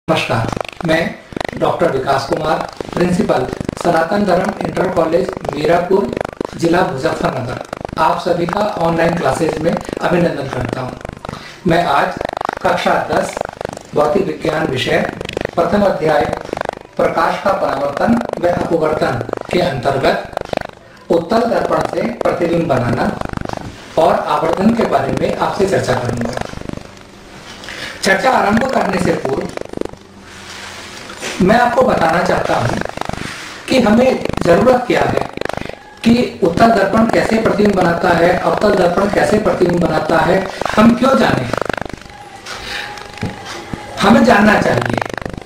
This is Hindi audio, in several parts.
नमस्कार, मैं doctor Vikas Kumar, principal Sanatan Dharma inter college Mirapur, जिला मुजफ्फरनगर, आप सभी का ऑनलाइन क्लासेस में अभिनंदन करता हूं। मैं आज कक्षा 10 भौतिक विज्ञान विषय प्रथम अध्याय प्रकाश का परावर्तन व अपवर्तन के अंतर्गत उत्तल दर्पण से प्रतिबिंब बनाना और आवर्धन के बारे में आपसे चर्चा करूंगा। चर्चा आरंभ करने से पूर्व मैं आपको बताना चाहता हूं कि हमें जरूरत क्या है कि उत्तल दर्पण कैसे प्रतिबिंब बनाता है, अवतल दर्पण कैसे प्रतिबिंब बनाता है, हम क्यों जाने, हमें जानना चाहिए।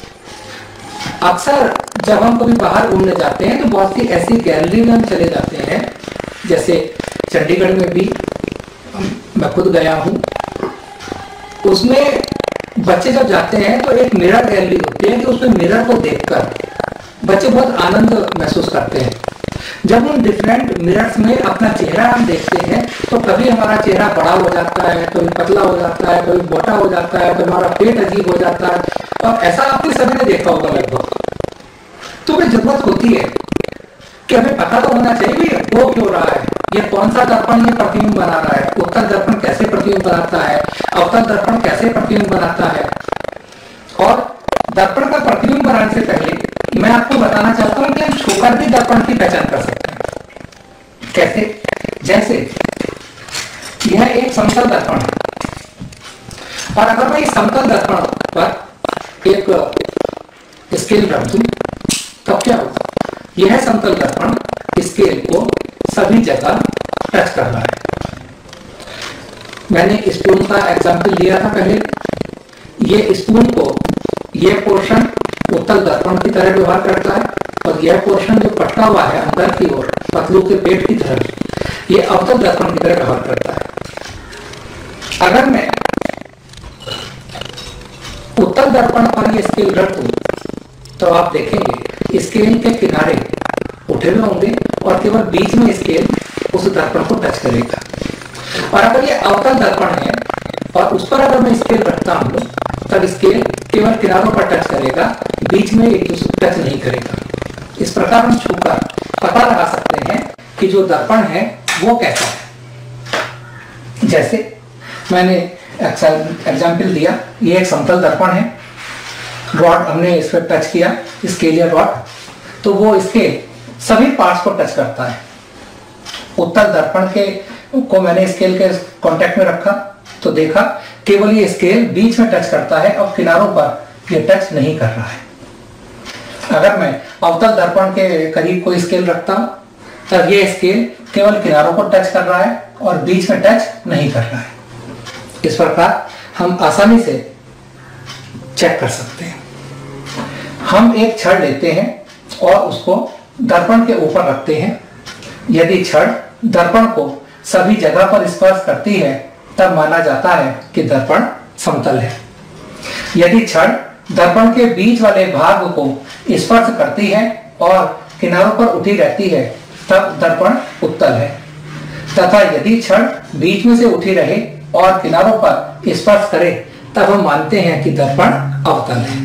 अक्सर जब हम कभी बाहर घूमने जाते हैं तो बहुत सी ऐसी गैलरी में हम चले जाते हैं, जैसे चंडीगढ़ में भी मैं खुद गया हूं। उसमें बच्चे जब जाते हैं तो एक मिरर गैलरी होती है कि उसमें मिरर को देखकर बच्चे बहुत आनंद महसूस करते हैं। जब हम डिफरेंट मिरर्स में अपना चेहरा हम देखते हैं तो कभी हमारा चेहरा बड़ा हो जाता है, कभी पतला हो जाता है, कभी मोटा हो जाता है, कभी हमारा पेट अजीब हो जाता है, और ऐसा आपने सभी ने देखा होगा लगभग। तो हमें जरूरत होती है कि हमें पता तो होना चाहिए वो क्यों रहा है, ये कौन सा दर्पण ये प्रतिबिंब बना रहा है, उत्तल दर्पण कैसे प्रतिबिंब बनाता है, अवतल दर्पण कैसे प्रतिबिंब बनाता है। और दर्पण का प्रतिबिंब बनाने से पहले मैं आपको बताना चाहता हूं कि हम छूकर भी दर्पण की पहचान कर सकते हैं। कैसे? जैसे यह एक समतल दर्पण है और अगर मैं इस समतल दर्पण पर एक स्केल रख दूं तब क्या होगा? यह समतल दर्पण स्केल को सभी जगह टच कर रहा है। मैंने स्पून का एग्जाम्पल लिया था पहले। ये स्पून को यह पोर्शन उत्तल दर्पण की तरह व्यवहार करता है और यह पोर्शन जो पटका हुआ है अंदर की ओर पतलू के पेट की तरह, यह अवतल दर्पण की तरह व्यवहार करता है। अगर मैं उत्तल दर्पण पर यह स्केल रख दूं तो आप देखेंगे स्केल के किनारे उठे हुए होंगे और केवल बीच में स्केल उस दर्पण को टच करेगा। और अगर ये अवतल दर्पण है और उस पर अगर मैं स्केल रखता हूं तब स्केल केवल किनारों पर टच करेगा, बीच में एक दूसरे टच नहीं करेगा। इस प्रकार हम छूकर पता लगा सकते हैं कि जो दर्पण है वो कैसा है। जैसे मैंने एग्जाम्पल दिया, ये एक समतल दर्पण है, रॉड हमने इस पर टच किया, स्केल या रॉड, तो वो स्केल सभी पार्ट्स को टच करता है। उत्तल दर्पण को मैंने स्केल के कांटेक्ट में रखा तो देखा केवल ये स्केल बीच में टच करता है और किनारों पर ये टच नहीं कर रहा है। अगर मैं अवतल दर्पण के करीब कोई स्केल रखता हूं तब ये स्केल केवल किनारों को टच कर रहा है और बीच में टच नहीं कर रहा है। इस प्रकार हम आसानी से चेक कर सकते हैं। हम एक छड़ लेते हैं और उसको दर्पण के ऊपर रखते हैं। यदि छड़ दर्पण को सभी जगह पर स्पर्श करती है तब माना जाता है कि दर्पण समतल है। यदि छड़ दर्पण के बीच वाले भाग को स्पर्श करती है और किनारों पर उठी रहती है तब दर्पण उत्तल है, तथा यदि छड़ बीच में से उठी रहे और किनारों पर स्पर्श करे तब हम मानते हैं कि दर्पण अवतल है।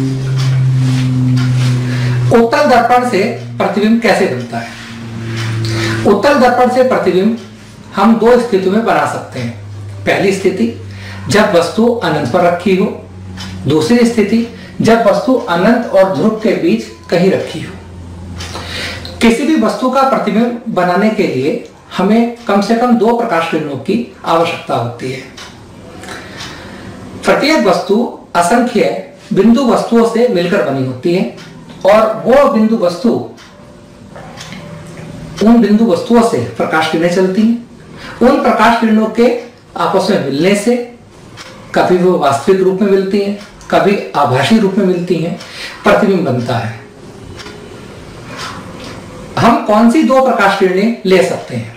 उत्तल दर्पण से प्रतिबिंब कैसे बनता है? उत्तल दर्पण से प्रतिबिंब हम दो स्थितियों में बना सकते हैं। पहली स्थिति जब वस्तु अनंत पर रखी हो, दूसरी स्थिति जब वस्तु अनंत और ध्रुव के बीच कहीं रखी हो। किसी भी वस्तु का प्रतिबिंब बनाने के लिए हमें कम से कम दो प्रकाश किरणों की आवश्यकता होती है। प्रत्येक वस्तु असंख्य बिंदु वस्तुओं से मिलकर बनी होती है और वो बिंदु वस्तु उन बिंदु वस्तुओं से प्रकाश किरणें चलती हैं। उन प्रकाश किरणों के आपस में मिलने से कभी वो वास्तविक रूप में मिलती हैं, कभी आभासी रूप में मिलती हैं, प्रतिबिंब बनता है। हम कौन सी दो प्रकाश किरणें ले सकते हैं?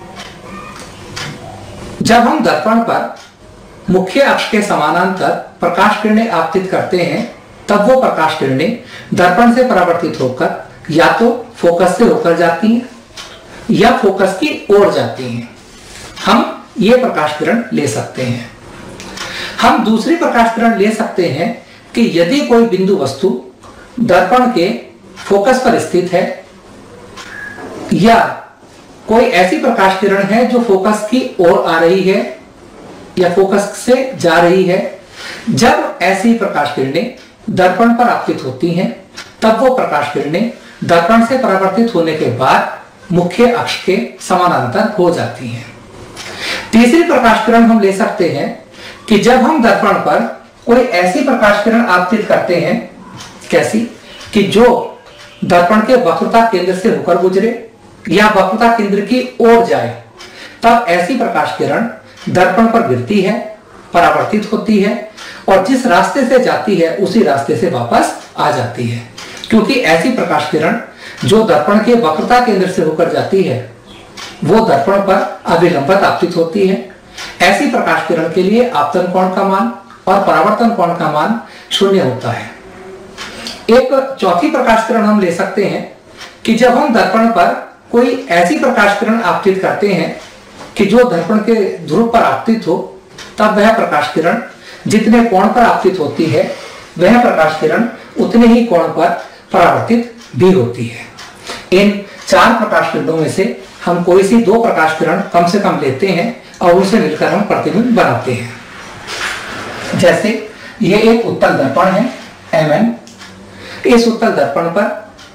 जब हम दर्पण पर मुख्य अक्ष के समानांतर प्रकाश किरणें आपतित करते हैं तब वो प्रकाश किरणें दर्पण से परावर्तित होकर या तो फोकस से होकर जाती हैं या फोकस की ओर जाती हैं। हम ये प्रकाश किरण ले सकते हैं। हम दूसरी प्रकाश किरण ले सकते हैं कि यदि कोई बिंदु वस्तु दर्पण के फोकस पर स्थित है या कोई ऐसी प्रकाश किरण है जो फोकस की ओर आ रही है या फोकस से जा रही है, जब ऐसी प्रकाश किरणें दर्पण पर आपतित होती हैं तब वो प्रकाश किरणें दर्पण से परावर्तित होने के बाद मुख्य अक्ष के समानांतर हो जाती हैं। तीसरी प्रकाश किरण हम ले सकते हैं कि जब हम दर्पण पर कोई ऐसी प्रकाश किरण आपतित करते हैं, कैसी, कि जो दर्पण के वक्रता केंद्र से होकर गुजरे या वक्रता केंद्र की ओर जाए, तब ऐसी प्रकाश किरण दर्पण पर गिरती है, परावर्तित होती है और जिस रास्ते से जाती है उसी रास्ते से वापस आ जाती है, क्योंकि ऐसी प्रकाश किरण जो दर्पण के वक्रता केंद्र से होकर जाती है वो दर्पण पर अभिलंबित आपतित होती है। ऐसी प्रकाश किरण के लिए आपतन कोण का मान और परावर्तन कोण का मान 0 होता है। एक चौथी प्रकाश किरण हम ले सकते हैं कि जब हम दर्पण पर कोई ऐसी प्रकाश किरण आपतित करते हैं कि जो दर्पण के ध्रुव पर आपतित हो, तब वह प्रकाश किरण जितने कोण पर आपतित होती है वह प्रकाश किरण उतने ही कोण पर परावर्तित भी होती है। इन 4 प्रकाश किरणों में से हम कोई सी 2 प्रकाश किरण कम से कम लेते हैं और उनसे मिलकर हम प्रतिबिंब बनाते हैं। जैसे यह एक उत्तल दर्पण है Mn। इस उत्तल दर्पण पर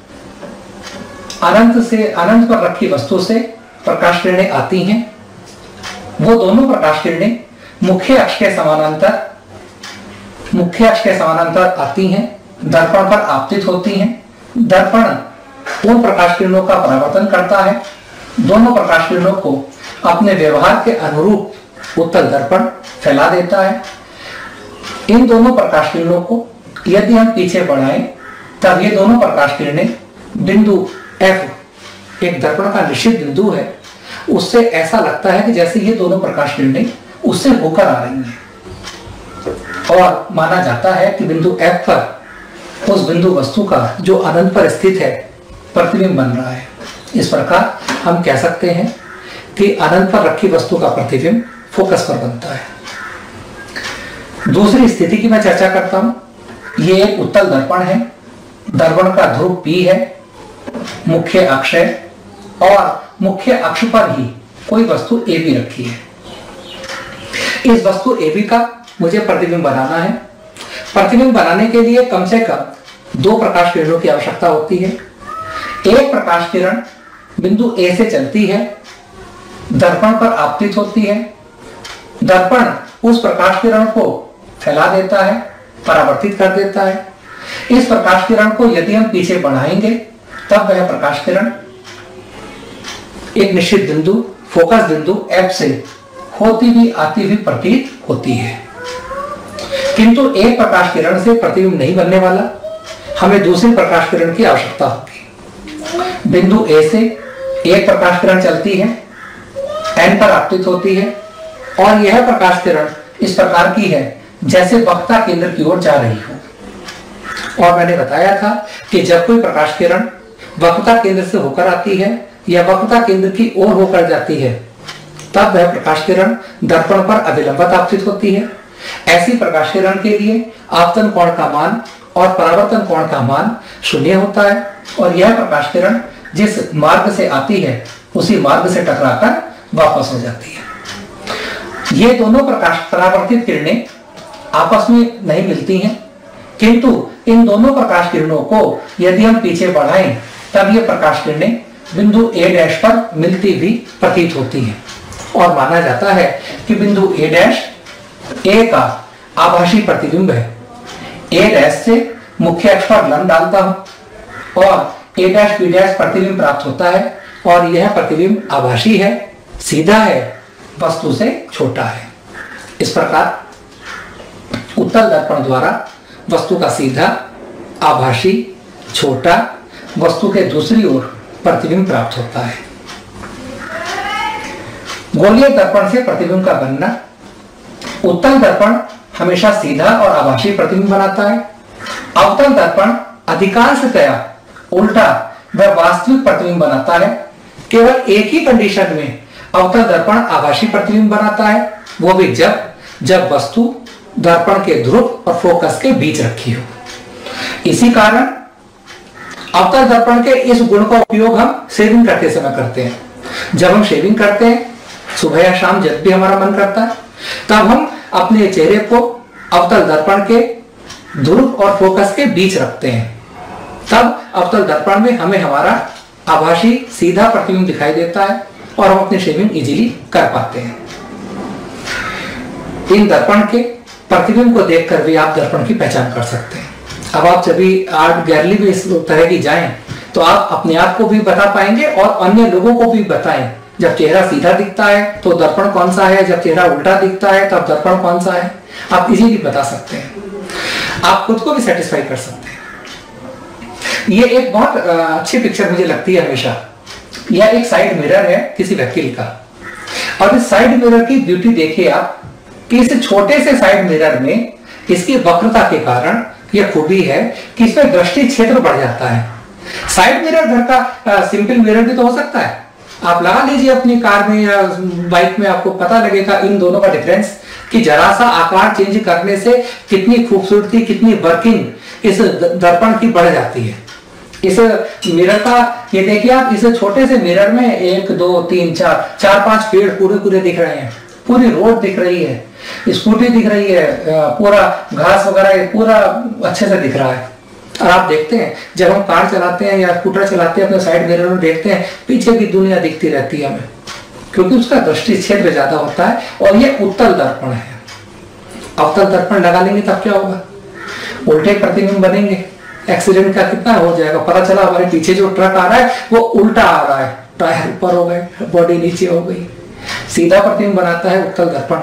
अनंत पर रखी वस्तु से प्रकाश किरणें आती हैं। वो दोनों प्रकाश किरणें मुख्य अक्ष के समानांतर आती हैं, दर्पण पर आपतित होती हैं। दर्पण उन प्रकाश किरणों का परावर्तन करता है। दोनों प्रकाश किरणों को अपने व्यवहार के अनुरूप उत्तल दर्पण फैला देता है। इन दोनों प्रकाश किरणों को यदि हम पीछे बढ़ाएं तब ये दोनों प्रकाश किरणें बिंदु F, एक दर्पण का निश्चित बिंदु है, उससे ऐसा लगता है कि जैसे ये दोनों प्रकाश किरणें उससे होकर आ रही हैं और माना जाता है कि बिंदु F पर उस बिंदु वस्तु का जो अनंत पर स्थित है प्रतिबिंब बन रहा है। इस प्रकार हम कह सकते हैं कि अनंत पर रखी वस्तु का प्रतिबिंब फोकस पर बनता है। दूसरी स्थिति की मैं चर्चा करता हूं। ये एक उत्तल दर्पण है, दर्पण का ध्रुव P है, मुख्य अक्ष है और मुख्य अक्ष पर ही कोई वस्तु AB रखी है। इस वस्तु AB का मुझे प्रतिबिंब बनाना है। प्रतिबिंब बनाने के लिए कम से कम 2 प्रकाश किरणों की आवश्यकता होती है। एक प्रकाश किरण बिंदु A से चलती है, दर्पण पर आपतित होती है। दर्पण उस प्रकाश किरण को फैला देता है, परावर्तित कर देता है। इस प्रकाश किरण को यदि हम पीछे बढ़ाएंगे तब वह प्रकाश किरण एक निश्चित बिंदु, फोकस बिंदु F से होती हुई आती हुई प्रतीत होती है। किंतु एक प्रकाश किरण से प्रतिबिंब नहीं बनने वाला, हमें दूसरी प्रकाश किरण की आवश्यकता होगी। बिंदु A से एक प्रकाश किरण चलती है, N पर आपतित होती है और यह प्रकाश किरण इस प्रकार की है जैसे वक्रता केंद्र की ओर जा रही हो। और मैंने बताया था कि जब कोई प्रकाश किरण वक्रता केंद्र से होकर आती है या वक्रता केंद्र की ओर होकर जाती है तब वह प्रकाश किरण दर्पण पर अभिलंबित आपतित होती है। ऐसी प्रकाश किरण के लिए आपतन कोण का मान और परावर्तन कोण का मान 0 होता है और यह प्रकाश किरण जिस मार्ग से आती है उसी मार्ग से टकराकर वापस हो जाती है। ये दोनों प्रकाश परावर्तित किरणें आपस में नहीं मिलती हैं, किंतु इन दोनों प्रकाश किरणों को यदि हम पीछे बढ़ाएं तब ये प्रकाश किरणें बिंदु A' पर मिलती हुई प्रतीत होती हैं और माना जाता है कि बिंदु A' का आभासी प्रतिबिंब है। A' से मुख्य अक्ष पर लंब डालता हूं और A'B' प्रतिबिंब प्राप्त होता है और यह प्रतिबिंब आभासी है, सीधा है, वस्तु से छोटा है। इस प्रकार उत्तल दर्पण द्वारा वस्तु का सीधा, आभासी, छोटा, वस्तु के दूसरी ओर प्रतिबिंब प्राप्त होता है। गोलीय दर्पण से प्रतिबिंब का बनना। उत्तल दर्पण हमेशा सीधा और आभासी प्रतिबिंब बनाता है। अवतल दर्पण अधिकांशतया उल्टा व वास्तविक प्रतिबिंब बनाता है। केवल एक ही कंडीशन में अवतल दर्पण आभासी प्रतिबिंब बनाता है, वो भी जब वस्तु दर्पण के ध्रुव और फोकस के बीच रखी हो। इसी कारण अवतल दर्पण के इस गुण का उपयोग हम शेविंग करते समय करते हैं। जब हम शेविंग करते हैं सुबह या शाम, जब भी हमारा मन करता है, तब हम अपने चेहरे को अवतल दर्पण के ध्रुव और फोकस के बीच रखते हैं। तब अवतल दर्पण में हमें हमारा आभासी सीधा प्रतिबिंब दिखाई देता है और हम अपनी शेविंग इजीली कर पाते हैं। इन दर्पण के प्रतिबिंब को देखकर भी आप दर्पण की पहचान कर सकते हैं। अब आप जब भी आर्ट गैलरी में इस तरह की जाएं तो आप अपने आप को भी बता पाएंगे और अन्य लोगों को भी बताएं। जब चेहरा सीधा दिखता है तो दर्पण कौन सा है, जब चेहरा उल्टा दिखता है तब दर्पण कौन सा है, आप इजीली बता सकते हैं। आप खुद को भी सेटिस्फाई कर सकते हैं। ये एक बहुत अच्छी पिक्चर मुझे लगती है हमेशा। यह एक साइड मिरर है किसी वकील का, और इस साइड मिरर की ब्यूटी देखिए आप कि इस छोटे से साइड मिरर में इसकी वक्रता के कारण यह खूबी है कि इसमें दृष्टि क्षेत्र बढ़ जाता है। साइड मिरर घर का सिंपल मिरर भी तो हो सकता है, आप लगा लीजिए अपनी कार में या बाइक में, आपको पता लगेगा इन दोनों का डिफरेंस कि जरा सा आकार चेंज करने से कितनी खूबसूरती, कितनी वर्किंग इस दर्पण की बढ़ जाती है। इस मिरर का ये देखिए आप, इस छोटे से मिरर में 1 2 3 4 5 पेड़ पूरे पूरे दिख रहे हैं, पूरी रोड दिख रही है, स्कूटी दिख रही है, पूरा घास वगैरह पूरा अच्छे से दिख रहा है। और आप देखते हैं जब हम कार चलाते हैं या स्कूटर चलाते हैं अपने साइड मिरर में देखते हैं पीछे की दुनिया दिखती रहती है हमें, क्योंकि उसका दृष्टि क्षेत्र ज्यादा होता है। और ये उत्तल दर्पण है। अवतल दर्पण लगा लेंगे तब क्या होगा, उल्टे प्रतिबिंब बनेंगे। एक्सीडेंट का कितना हो जाएगा, पता चला हमारे पीछे जो ट्रक आ रहा है वो उल्टा आ रहा है, टायर ऊपर हो गए, बॉडी नीचे हो गई। सीधा प्रतिबिंब बनाता है उत्तल दर्पण।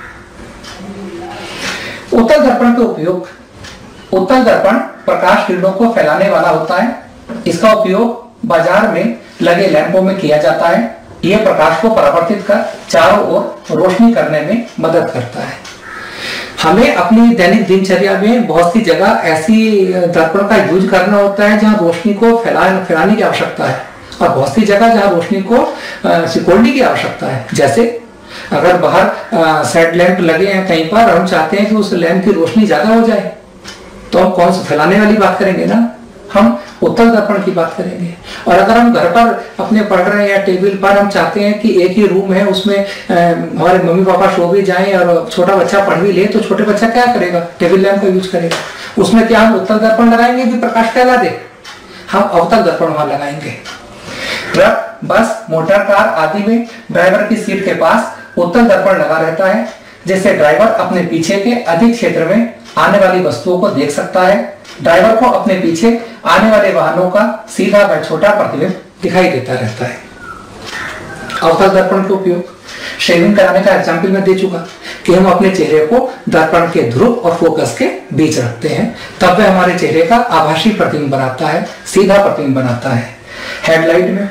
उत्तल दर्पण के उपयोग, उत्तल दर्पण प्रकाश किरणों को फैलाने वाला होता है। इसका उपयोग बाजार में लगे लैंपों में किया जाता है। यह प्रकाश को परावर्तित कर चारों ओर रोशनी करने में मदद करता है। हमें अपनी दैनिक दिनचर्या में बहुत सी जगह ऐसी दर्पण का यूज करना होता है जहां रोशनी को फैलाने की आवश्यकता है, और बहुत सी जगह जहां रोशनी को सिकोड़ने की आवश्यकता है। जैसे अगर बाहर सेट लैंप लगे हैं कहीं पर, हम चाहते हैं कि उस लैंप की रोशनी ज्यादा हो जाए, तो हम कौन सा फैलाने वाली बात करेंगे ना, हम उत्तल दर्पण की बात करेंगे। और अगर हम घर पर अपने पढ़ रहे हैं या टेबल पर हम चाहते हैं कि एक ही रूम है, उसमें हमारे मम्मी पापा सो भी जाएं और छोटा बच्चा पढ़ भी ले, तो छोटे बच्चा क्या करेगा, टेबल लैंप का यूज करेगा। उसमें क्या हम उत्तल दर्पण लगाएंगे कि प्रकाश फैला दे, हम अवतल दर्पण वहां लगाएंगे। ट्रक, बस, मोटर कार आदि में ड्राइवर की सीट के पास उत्तल दर्पण लगा रहता है, जिससे ड्राइवर अपने पीछे के अधिक क्षेत्र में आने वाली वस्तुओं को देख सकता है। ड्राइवर को अपने पीछे आने वाले वाहनों का सीधा व छोटा प्रतिबिंब दिखाई देता रहता है। अवतल दर्पण का उपयोग शेविंग कराने का एग्जाम्पल मैं दे चुका कि हम अपने चेहरे को दर्पण के ध्रुव और फोकस के बीच रखते हैं, तब वह हमारे चेहरे का आभासी प्रतिबिंब बनाता है, सीधा प्रतिबिंब बनाता है। हेडलाइट में,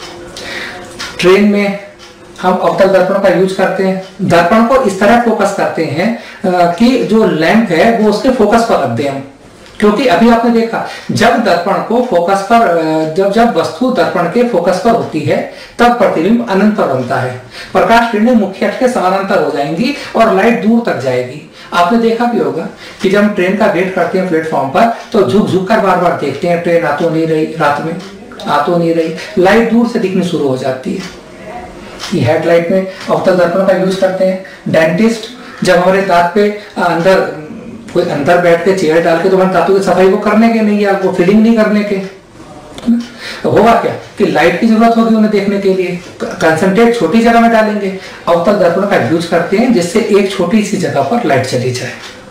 ट्रेन में हम अवतल दर्पण का यूज करते हैं। दर्पण को इस तरह फोकस करते हैं कि जो लैंप है वो उसके फोकस पर रख दें हम, क्योंकि अभी आपने देखा जब दर्पण को फोकस पर, जब वस्तु दर्पण के फोकस पर होती है तब प्रतिबिंब अनंत पर बनता है। प्रकाश किरणें मुख्य अक्ष के समानांतर हो जाएंगी और लाइट दूर तक जाएगी। आपने देखा भी होगा कि जब हम ट्रेन का वेट करते हैं प्लेटफॉर्म पर तो झुक झुक कर बार बार देखते हैं, ट्रेन आ तो नहीं रही, रात में आ तो नहीं रही, लाइट दूर से दिखनी शुरू हो जाती है। ये हेडलाइट में अवतल दर्पण का यूज करते हैं। डेंटिस्ट जब हमारे दांत पे अंदर कोई अंदर बैठ के चेयर डाल के तो हमारे दांतों की सफाई वो करने के नहीं, या वो फिलिंग नहीं करने के, तो होगा क्या कि लाइट की जरूरत होगी उन्हें देखने के लिए, कंसंट्रेट छोटी जगह में डालेंगे, अवतल दर्पण का यूज करते हैं जिससे एक छोटी सी जगह पर लाइट चली जाए।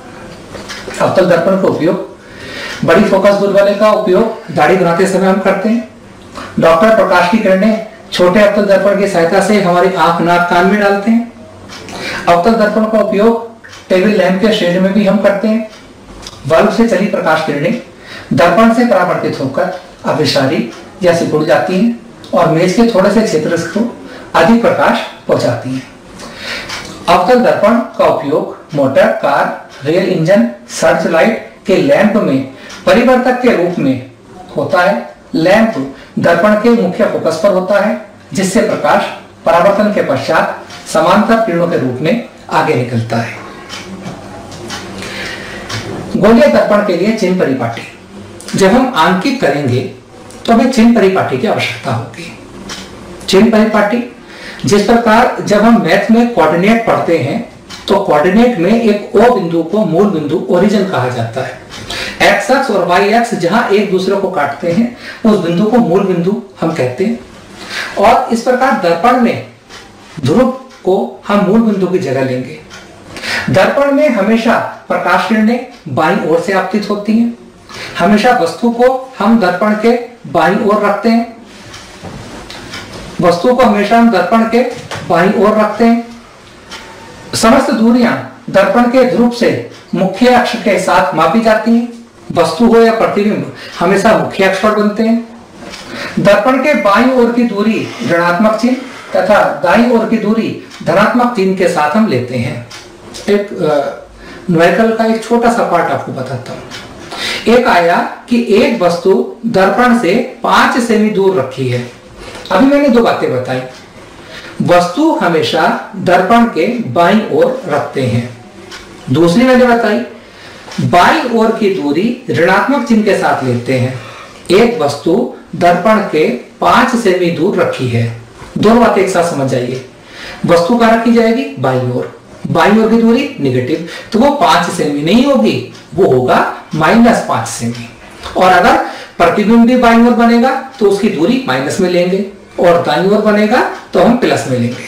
अवतल दर्पण का उपयोग, बड़ी फोकस दूर वाले का उपयोग दाढ़ी बनाते समय हम करते हैं। डॉक्टर प्रकाश की किरणें छोटे अवतल दर्पण की सहायता से हमारी आंख, नाक, कान में डालते हैं। अवतल दर्पण का उपयोग टेबल लैंप के शेड में भी हम करते हैं। बल्ब से चली प्रकाश किरणें दर्पण से परावर्तित होकर अभिसारी या सिकुड़ जाती हैं और मेज के थोड़े से क्षेत्र को अधिक प्रकाश पहुंचाती हैं। अवतल दर्पण का उपयोग motor, car, rail engine, search light के लैंप में परिवर्तक के रूप में होता है। लैंप दर्पण के मुख्य फोकस पर होता है, जिससे प्रकाश परावर्तन के पश्चात समांतर किरणों के रूप में आगे निकलता है। गोलीय दर्पण के लिए चिन्ह परिपाटी जब हम आंकित करेंगे तो हमें चिन्ह परिपाटी की आवश्यकता होगी। चिन्ह परिपाटी जिस प्रकार जब हम मैथ में कोऑर्डिनेट पढ़ते हैं तो कोऑर्डिनेट में एक ओ बिंदु को मूल बिंदु ओरिजिन कहा जाता है। एक्स अक्ष और वाई अक्ष जहां एक दूसरे को काटते हैं उस बिंदु को मूल बिंदु हम कहते हैं। और इस प्रकार दर्पण में ध्रुव को हम मूल बिंदु की जगह लेंगे। दर्पण में हमेशा प्रकाश किरणें बाईं ओर से आपतित होती हैं। हमेशा वस्तु को हम दर्पण के बाईं ओर रखते हैं। वस्तु को हमेशा हम दर्पण के बाईं ओर रखते हैं। समस्त दूरियां दर्पण के ध्रुव से मुख्य अक्ष के साथ मापी जाती हैं। वस्तु हो या प्रतिबिंब हमेशा मुख्य अक्ष पर बनते हैं। दर्पण के बाईं ओर की दूरी ऋणात्मक चिन्ह तथा दाईं ओर की दूरी धनात्मक चिन्ह के साथ हम लेते हैं। एक न्यूमेरिकल का एक छोटा सा पार्ट आपको बताता हूं। एक आया कि एक वस्तु दर्पण से 5 सेमी दूर रखी है। अभी मैंने 2 बातें बताई। वस्तु हमेशा दर्पण के बाईं ओर रखते हैं। दूसरी मैंने बताई बाईं ओर की दूरी ऋणात्मक चिन्ह के साथ लेते हैं। एक वस्तु दर्पण के 5 सेमी दूर रखी है। दोनों बातें एक साथ समझ जाइए। वस्तु का रखी जाएगी बाईं ओर की दूरी निगेटिव, तो वो 5 सेमी नहीं होगी, वो होगा -5 सेमी। और अगर प्रतिबिंब भी बाईं ओर बनेगा तो उसकी दूरी माइनस में लेंगे और दाईं ओर बनेगा तो हम प्लस में लेंगे।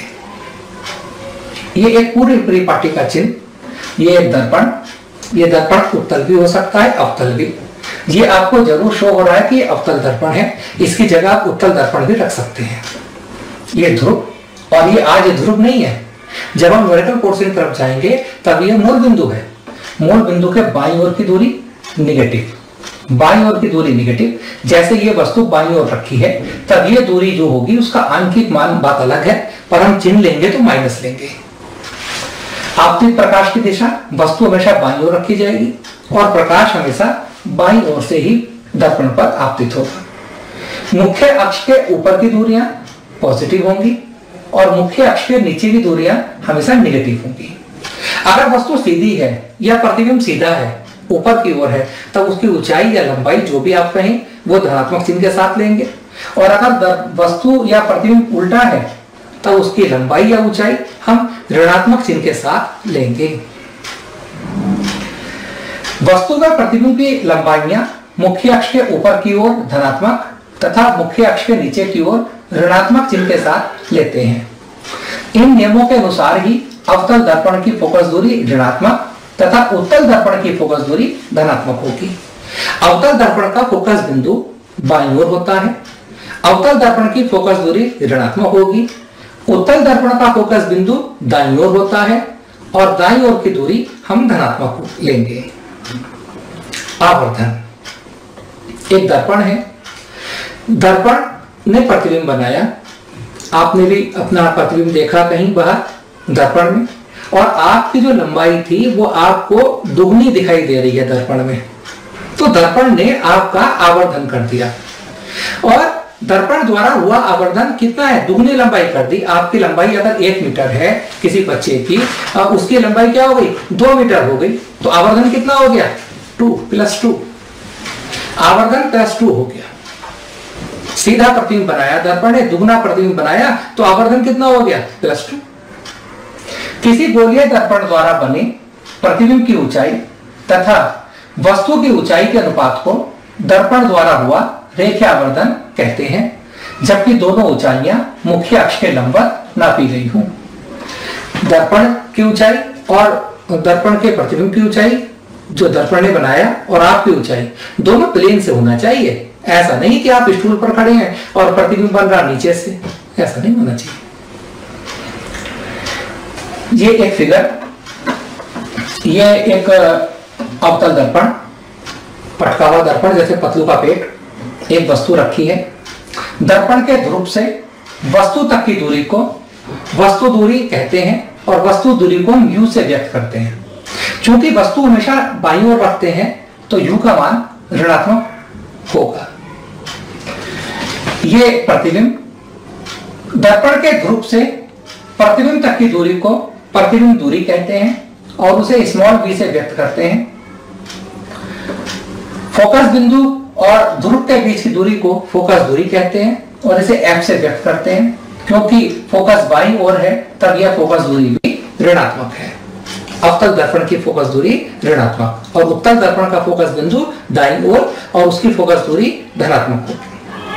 ये एक पूरी परिपाटी का चिन्ह। ये दर्पण उत्तल भी हो सकता है, अवतल भी। ये आपको जरूर शो हो रहा है कि अवतल दर्पण है। इसकी जगह आप उत्तल दर्पण भी रख सकते हैं। ये ध्रुव, और ये आज ध्रुव नहीं है। जब हम न्यूमेरिकल पोर्शन की तरफ जाएंगे तब ये मूल बिंदु है। मूल बिंदु के बाईं ओर की दूरी निगेटिव, बाईं ओर की दूरी निगेटिव। जैसे ये वस्तु बाईं ओर रखी है तब ये दूरी जो होगी उसका आंकिक मान बात अलग है, पर हम चिन्ह लेंगे तो माइनस लेंगे। आपतित प्रकाश की दिशा, वस्तु हमेशा बाईं ओर रखी जाएगी और प्रकाश हमेशा बाईं ओर से ही दर्पण पर आपतित होगा। मुख्य अक्ष के ऊपर की दूरियां पॉजिटिव होंगी और मुख्य अक्ष के नीचे की दूरियां हमेशा नेगेटिव होंगी। अगर वस्तु सीधी है या प्रतिबिंब सीधा है, ऊपर की ओर है, तब उसकी ऊंचाई या लंबाई जो भी आप कहें वो धनात्मक चिन्ह के साथ लेंगे। और अगर वस्तु या प्रतिबिंब उल्टा है तब उसकी लंबाई या ऊंचाई हम ऋणात्मक चिन्ह के साथ लेंगे। वस्तु व प्रतिबिंब की लंबाइयां मुख्य अक्ष के ऊपर की ओर धनात्मक तथा मुख्य अक्ष के नीचे की ओर ऋणात्मक चिन्ह के साथ लेते हैं। इन नियमों के अनुसार ही अवतल दर्पण की फोकस दूरी ऋणात्मक तथा उत्तल दर्पण की फोकस दूरी धनात्मक होगी। अवतल दर्पण का फोकस बिंदु बाईं ओर होता है। अवतल दर्पण की फोकस दूरी ऋणात्मक होगी। उत्तल दर्पण का फोकस बिंदु दाईं ओर होता है और दाईं ओर की दूरी हम धनात्मक लेंगे। आवर्धन एक दर्पण है। दर्पण ने प्रतिबिंब बनाया। आपने भी अपना प्रतिबिंब देखा कहीं बाहर दर्पण में, और आपकी जो लंबाई थी वो आपको दुगनी दिखाई दे रही है दर्पण में। तो दर्पण ने आपका आवर्धन कर दिया और दर्पण द्वारा हुआ आवर्धन कितना है, दुगनी लंबाई कर दी। आपकी लंबाई अगर 1 मीटर है किसी बच्चे की, उसकी लंबाई क्या हो गई, 2 मीटर हो गई। तो आवर्धन कितना हो गया, 2 + 2, आवर्धन +2 हो गया। सीधा प्रतिबिंब बनाया दर्पण ने, दुगना प्रतिबिंब बनाया तो आवर्धन कितना हो गया, +2। किसी गोलीय दर्पण द्वारा बने प्रतिबिंब की ऊंचाई तथा वस्तु की ऊंचाई के अनुपात को दर्पण द्वारा हुआ रेखीय आवर्धन कहते हैं, जबकि दोनों ऊंचाइयां मुख्य अक्ष के लंबवत नापी गई हों। दर्पण की ऊंचाई और दर्पण के प्रतिबिंब की ऊंचाई जो दर्पण ने बनाया और आपकी ऊंचाई दोनों प्लेन से होना चाहिए। ऐसा नहीं कि आप स्टूल पर खड़े हैं और प्रतिबिंब बन रहा नीचे से, ऐसा नहीं होना चाहिए। ये एक फिगर, ये एक अवतल दर्पण, पटका हुआ दर्पण जैसे पतलू का पेट, एक वस्तु रखी है। दर्पण के ध्रुव से वस्तु तक की दूरी को वस्तु दूरी कहते हैं और वस्तु दूरी को हम u से व्यक्त करते हैं। चूंकि वस्तु हमेशा बाईं ओर रखते हैं तो u का मान ऋणात्मक होगा। ये प्रतिबिंब, दर्पण के ध्रुव से प्रतिबिंब तक की दूरी को प्रतिबिंब दूरी कहते हैं और उसे स्मॉल v से व्यक्त करते हैं। फोकस बिंदु और ध्रुव के बीच की दूरी को फोकस दूरी कहते हैं और इसे f से व्यक्त करते हैं, क्योंकि फोकस बाईं ओर है तब यह फोकस दूरी भी ऋणात्मक है। अवतल दर्पण की फोकस दूरी ऋणात्मक और उत्तल दर्पण का फोकस बिंदु दाईं ओर और उसकी फोकस दूरी धनात्मक होगी।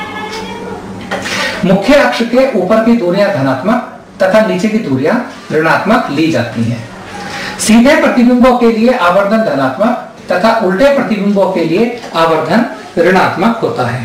मुख्य अक्ष के ऊपर की दूरियां धनात्मक तथा नीचे की दूरियां ऋणात्मक ली जाती हैं। सीधे प्रतिबिंबों के लिए आवर्धन धनात्मक तथा उल्टे प्रतिबिंबों के लिए आवर्धन ऋणात्मक होता है।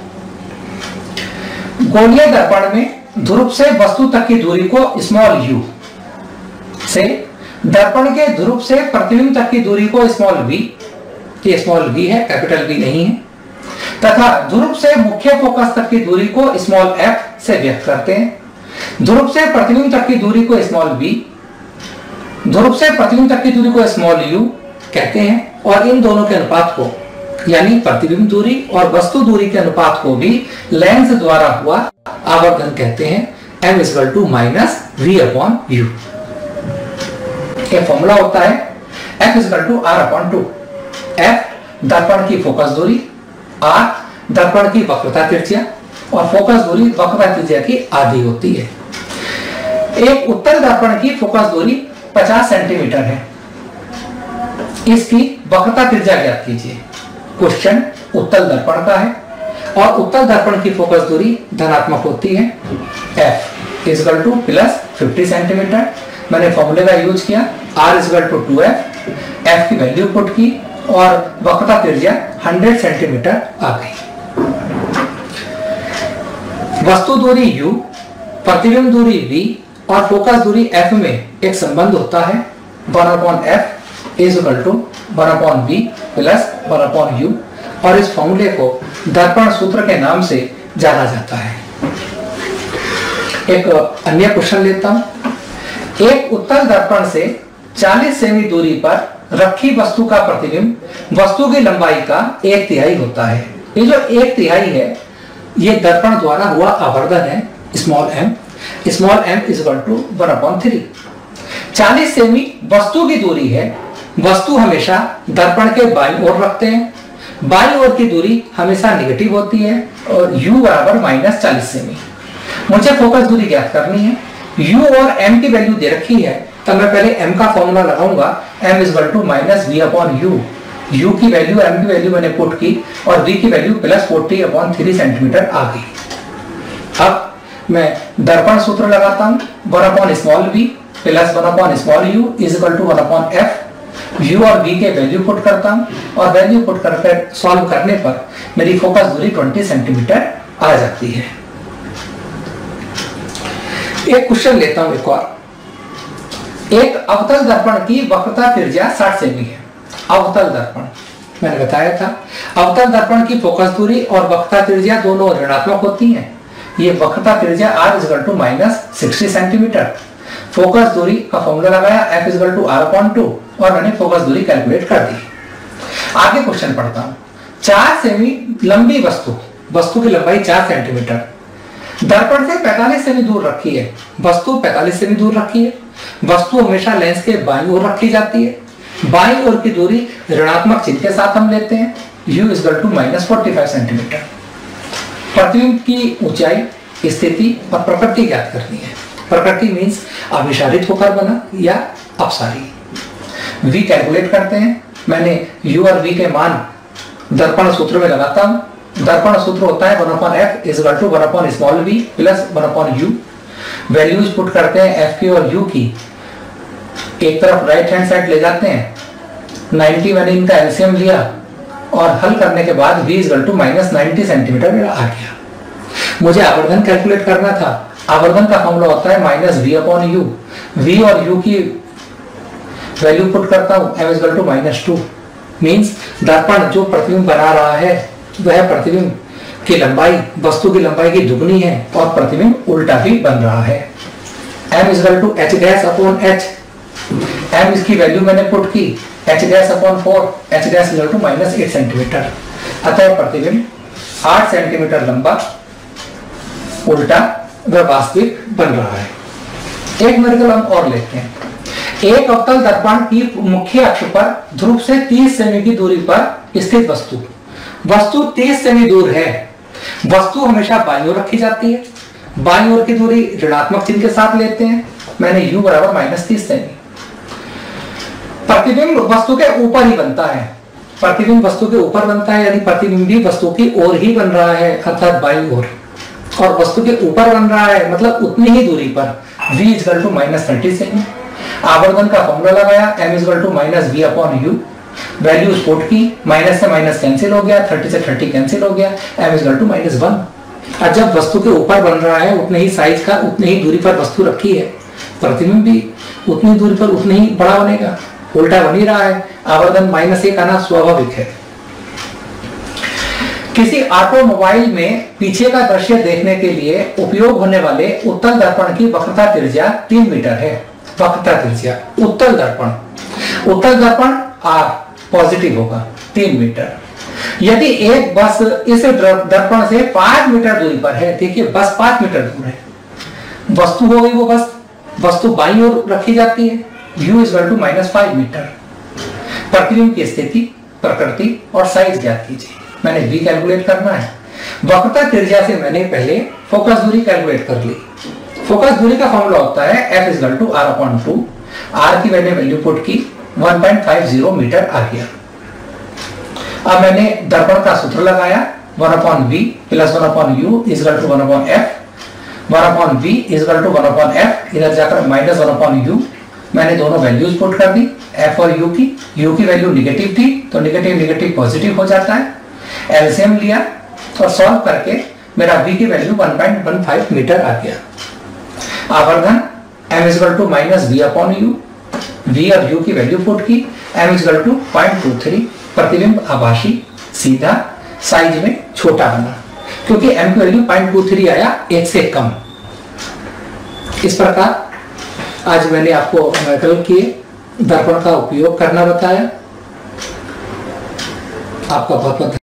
गोलीय दर्पण में ध्रुव से वस्तु तक की दूरी को स्मॉल u से, दर्पण के ध्रुव से प्रतिबिंब तक की दूरी को स्मॉल v, ये स्मॉल v है, कैपिटल V नहीं है, तथा ध्रुव से मुख्य फोकस तक की दूरी को स्मॉल f से व्यक्त करते हैं। ध्रुव से प्रतिबिंब तक की दूरी को स्मॉल v, ध्रुव से प्रतिबिंब तक की दूरी को स्मॉल u कहते हैं और इन दोनों के अनुपात को यानी प्रतिबिंब दूरी और वस्तु दूरी के अनुपात को भी लेंस द्वारा हुआ आवर्धन कहते हैं। m - v/u एक फॉर्मूला होता है f r/2। f दर्पण की फोकस दूरी, r दर्पण की वक्रता त्रिज्या और फोकस दूरी वक्रता त्रिज्या की आधी होती है। एक उत्तल दर्पण की फोकस दूरी 50 सेंटीमीटर है, इसकी वक्रता त्रिज्या ज्ञात कीजिए। क्वेश्चन उत्तल दर्पण का है और उत्तल दर्पण की फोकस दूरी धनात्मक होती है। f +50 सेंटीमीटर, मैंने फॉर्मूले का यूज किया, r 2f, f की वैल्यू पुट की और वक्रता त्रिज्या 100 सेंटीमीटर आ गई। वस्तु दूरी u, प्रतिबिंब दूरी v और फोकस दूरी f में एक संबंध होता है 1/f = 1/v + 1/u और इस फॉर्मूले को दर्पण सूत्र के नाम से जाना जाता है। एक अन्य क्वेश्चन लेता हूं। एक उत्तल दर्पण से 40 सेमी दूरी पर रखी वस्तु का प्रतिबिंब वस्तु की लंबाई का 1/3 होता है। ये जो 1/3 है ये दर्पण द्वारा हुआ आवर्धन है स्मॉल m = 1/3। 40 सेमी वस्तु की दूरी है। वस्तु हमेशा दर्पण के बाईं ओर रखते हैं, बाईं ओर की दूरी हमेशा नेगेटिव होती है और u = -40 सेमी। मुझे फोकस दूरी ज्ञात करनी है। u और m की वैल्यू दे रखी है तब मैं पहले m का फॉर्मूला लगाऊंगा, m = -v/u। u की वैल्यू, m की वैल्यू मैंने पुट की और v की वैल्यू +40/3 सेंटीमीटर आ गई। अब मैं दर्पण सूत्र लगाता हूं, 1/v + 1/u = 1/f। u और v के वैल्यू पुट करता हूं और वैल्यू पुट करके सॉल्व करने पर मेरी फोकस दूरी 20 सेंटीमीटर आ जाती है। एक क्वेश्चन लेता हूं एक और। एक अवतल दर्पण की वक्रता त्रिज्या 60 सेमी है। अवतल दर्पण मैंने बताया था, अवतल दर्पण की फोकस दूरी और वक्रता त्रिज्या दोनों ऋणात्मक होती हैं। ये वक्रता त्रिज्या r = -60 सेंटीमीटर। फोकस दूरी का फॉर्मूला लगाया, f = r/2 और मैंने फोकस दूरी कैलकुलेट कर दी। आगे क्वेश्चन पढ़ता हूं। 4 सेमी लंबी वस्तु की लंबाई 4 सेंटीमीटर दर्पण से 45 सेमी दूर रखी है। वस्तु 45 सेमी दूर रखी है। वस्तु हमेशा लेंस के बाईं ओर रखी जाती है। बाईं ओर की दूरी ऋणात्मक चिन्ह के साथ हम लेते हैं, u = -45 सेंटीमीटर। प्रतिबिंब की ऊंचाई, स्थिति और प्रकृति ज्ञात करनी है। प्रकृति मीन्स अभिसारित होकर बना या अपसारी। v कैलकुलेट करते हैं। मैंने u और v के मान दर्पण सूत्र में लगाता हूं। दर्पण सूत्र होता है 1/f = 1/v + 1/u। Values put करते हैं f की और u की, एक तरफ राइट हैंड साइड ले जाते हैं। 90 मैंने इनका एलसीएम लिया और हल करने के बाद v = -90 सेंटीमीटर मेरा आ गया। मुझे आवर्धन कैलकुलेट करना था। आवर्धन का फॉर्मूला होता है -v/u। v और u की वैल्यू पुट करता हूं, m = -2 मींस दर्पण जो प्रतिबिंब बना रहा है वह प्रतिबिंब की लंबाई वस्तु की लंबाई की दुगनी है और प्रतिबिंब उल्टा भी बन रहा है। m = h'/h। m इसकी वैल्यू मैंने पुट की, h'/4, h' = -8 सेंटीमीटर। अतः प्रतिबिंब 8 सेंटीमीटर लंबा उल्टा व वास्तविक बन रहा है। एक न्यूमेरिकल हम और लेते हैं। एक अवतल दर्पण की मुख्य अक्ष पर ध्रुव से 30 सेमी की दूरी पर स्थित वस्तु वस्तु 30 सेमी दूर है, वस्तु हमेशा बाईं ओर रखी जाती है, बाईं ओर की दूरी ऋणात्मक चिन्ह के साथ लेते हैं, मैंने u बराबर -30 सेमी। प्रतिबिंब वस्तु के ऊपर ही बनता है, प्रतिबिंब वस्तु के ऊपर बनता है, यानी प्रतिबिंब भी वस्तु की ओर ही बन रहा है, अर्थात बाईं ओर, और वस्तु के ऊपर बन रहा है मतलब उतनी ही दूरी पर, v = -30 सेमी। आवर्धन का फॉर्मूला लगाया, m = -v/u, वैल्यूज पुट की, माइनस से माइनस कैंसिल हो गया, 30 से 30 कैंसिल हो गया, m = -1। और जब वस्तु के ऊपर बन रहा है उतने ही साइज का, उतनी ही दूरी पर वस्तु रखी है, प्रतिबिंब भी उतनी दूरी पर उतनी ही बड़ा बनेगा, उल्टा बन ही रहा है, आवर्धन -1 आना स्वाभाविक है। किसी ऑटोमोबाइल में पीछे का दृश्य देखने के लिए उपयोग होने वाले उत्तल दर्पण की वक्रता त्रिज्या 3 मीटर है। वक्रता त्रिज्या उत्तल दर्पण R पॉजिटिव होगा 3 मीटर। यदि एक बस इस दर्पण से 5 मीटर दूरी पर है, देखिए बस 5 मीटर दूर है, वस्तु हो गई वो बस, वस्तु बाईं ओर रखी जाती है, u = -5 मीटर। प्रतिबिंब की स्थिति, प्रकृति और साइज ज्ञात कीजिए। मैंने v कैलकुलेट करना है, वक्रता त्रिज्या से मैंने पहले फोकस दूरी कैलकुलेट कर ली। फोकस दूरी का फॉर्मूला होता है f = r/2, r की मैंने वैल्यू पुट की, 1.50 मीटर आ गया। अब मैंने दर्पण का सूत्र लगाया, 1/v + 1/u = 1/f, 1/v = 1/f, इधर जाकर -1/u, मैंने दोनों वैल्यूज पुट कर दी, f और u की वैल्यू निगेटिव थी तो निगेटिव पॉजिटिव हो जाता है, एलसीएम लिया और सॉल्व करके मेरा v की वैल्यू 1.15 मीटर आ गया। आवर्धन m = -v/u, v और u की वैल्यू पुट की, m = 0.23, प्रतिबिंब आभासी सीधा, साइज में छोटा बना क्योंकि m की वैल्यू 0.23 आया, 1 से कम। इस प्रकार आज मैंने आपको वैकल्पिक किए दर्पण का उपयोग करना बताया। आपका बहुत बहुत